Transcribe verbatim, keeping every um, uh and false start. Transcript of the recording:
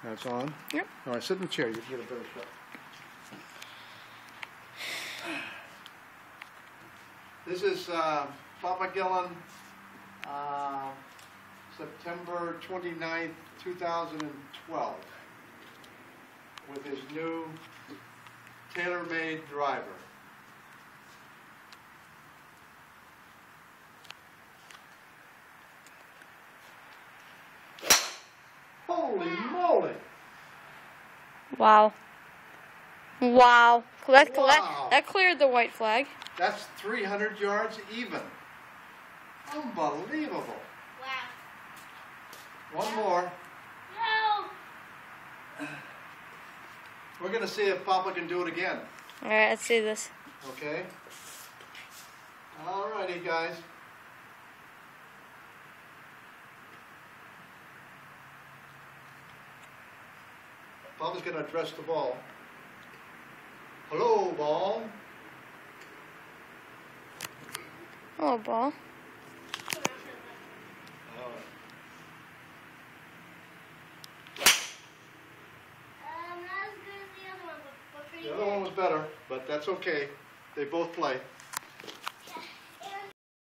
That's on? Yep. All right, sit in the chair. You can get a better shot. This is uh, Papa Gillen, uh, September twenty-ninth, two thousand twelve, with his new tailor-made driver. Holy moly! Wow. Wow. That, Wow. that cleared the white flag. That's three hundred yards even. Unbelievable. Wow. One more. No. We're going to see if Papa can do it again. All right, let's see this. Okay? All righty, guys. Papa's going to address the ball. Hello, ball. Hello, ball. All right. Um, not as good as the other one, but, but pretty The good. other one was better, but that's okay. They both play.